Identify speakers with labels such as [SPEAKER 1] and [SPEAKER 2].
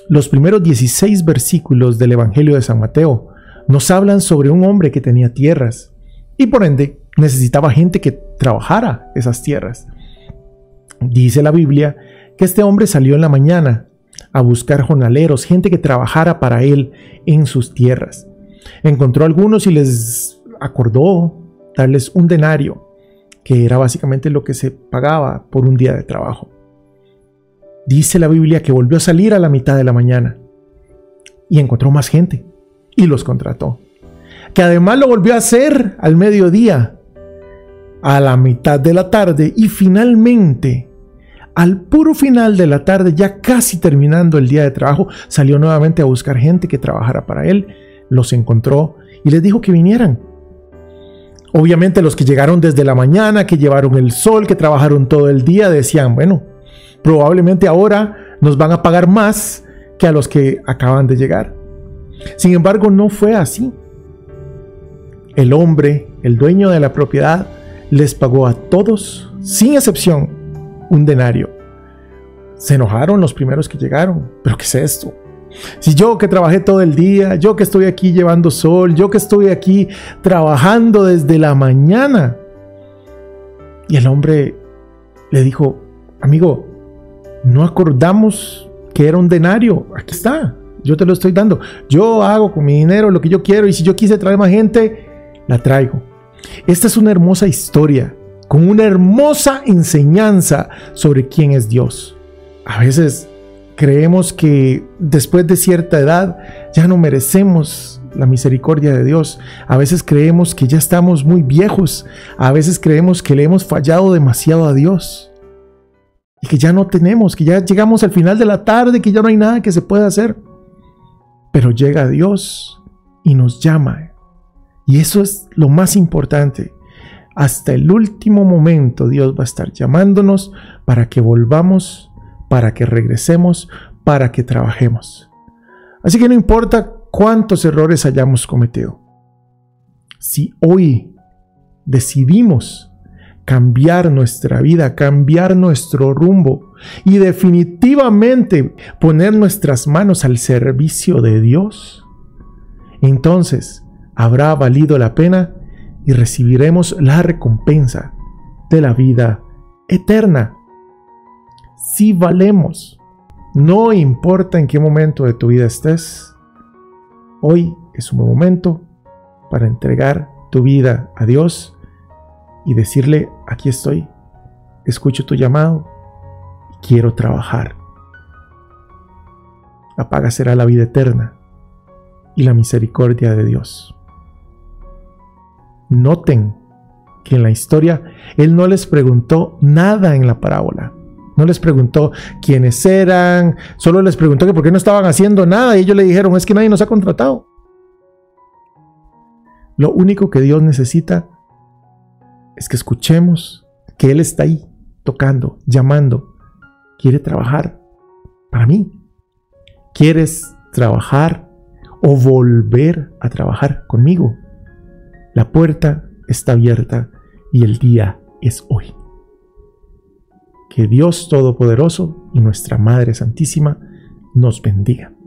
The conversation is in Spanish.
[SPEAKER 1] Los primeros 16 versículos del Evangelio de San Mateo nos hablan sobre un hombre que tenía tierras y por ende necesitaba gente que trabajara esas tierras. Dice la Biblia que este hombre salió en la mañana a buscar jornaleros, gente que trabajara para él en sus tierras. Encontró a algunos y les acordó darles un denario, que era básicamente lo que se pagaba por un día de trabajo. Dice la Biblia que volvió a salir a la mitad de la mañana y encontró más gente y los contrató. Que además lo volvió a hacer al mediodía, a la mitad de la tarde y finalmente, al puro final de la tarde, ya casi terminando el día de trabajo, salió nuevamente a buscar gente que trabajara para él, los encontró y les dijo que vinieran. Obviamente los que llegaron desde la mañana, que llevaron el sol, que trabajaron todo el día, decían, bueno, probablemente ahora nos van a pagar más que a los que acaban de llegar. Sin embargo, no fue así. El hombre, el dueño de la propiedad, les pagó a todos, sin excepción, un denario. Se enojaron los primeros que llegaron. ¿Pero qué es esto? Si yo que trabajé todo el día, yo que estoy aquí llevando sol, yo que estoy aquí trabajando desde la mañana. Y el hombre le dijo, amigo, no acordamos que era un denario. Aquí está, yo te lo estoy dando. Yo hago con mi dinero lo que yo quiero y si yo quise traer más gente, la traigo. Esta es una hermosa historia con una hermosa enseñanza sobre quién es Dios. A veces creemos que después de cierta edad ya no merecemos la misericordia de Dios. A veces creemos que ya estamos muy viejos. A veces creemos que le hemos fallado demasiado a Dios. Y que ya no tenemos, que ya llegamos al final de la tarde, que ya no hay nada que se pueda hacer. Pero llega Dios y nos llama. Y eso es lo más importante. Hasta el último momento Dios va a estar llamándonos para que volvamos, para que regresemos, para que trabajemos. Así que no importa cuántos errores hayamos cometido. Si hoy decidimos cambiar nuestra vida, cambiar nuestro rumbo y definitivamente poner nuestras manos al servicio de Dios, entonces habrá valido la pena y recibiremos la recompensa de la vida eterna. Si valemos, no importa en qué momento de tu vida estés, hoy es un buen momento para entregar tu vida a Dios y decirle, aquí estoy, escucho tu llamado y quiero trabajar. La paga será la vida eterna y la misericordia de Dios. Noten que en la historia Él no les preguntó nada en la parábola. No les preguntó quiénes eran, solo les preguntó que por qué no estaban haciendo nada y ellos le dijeron, es que nadie nos ha contratado. Lo único que Dios necesita es que escuchemos que Él está ahí, tocando, llamando. Quiere trabajar para mí. ¿Quieres trabajar o volver a trabajar conmigo? La puerta está abierta y el día es hoy. Que Dios Todopoderoso y nuestra Madre Santísima nos bendiga.